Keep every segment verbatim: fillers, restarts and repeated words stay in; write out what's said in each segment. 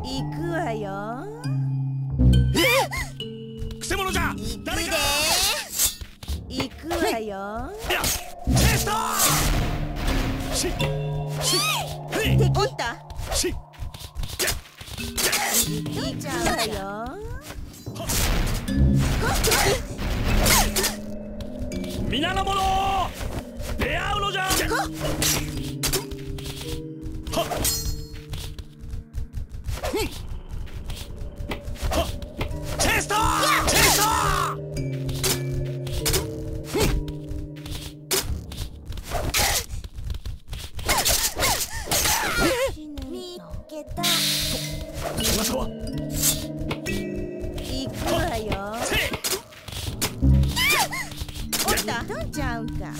行くわよ。 くせ者じゃ。誰か。 行くわよ。 チェストー。しし敵おった。 し行くわよ。 皆の者出会うのじゃ。はっチェストーチェストー。 見つけた。 そなたは行くわよ。おったどんちゃうんか。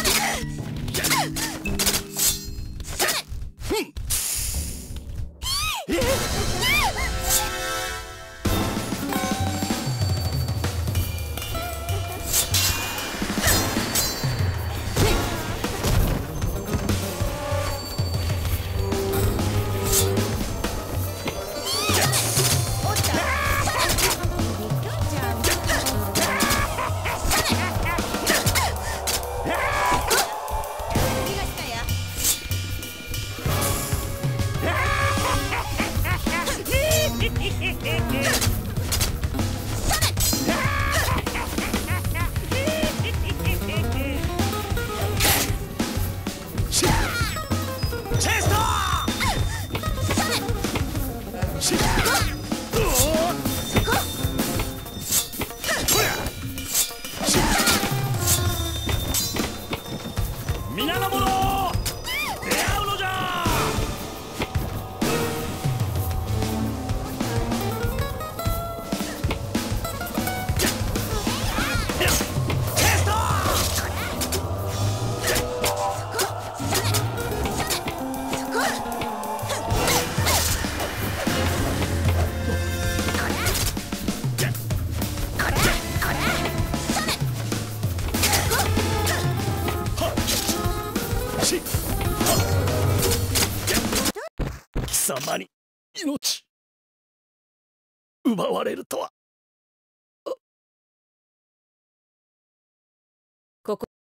皆の者出会うのじゃ。貴様に命奪われるとは。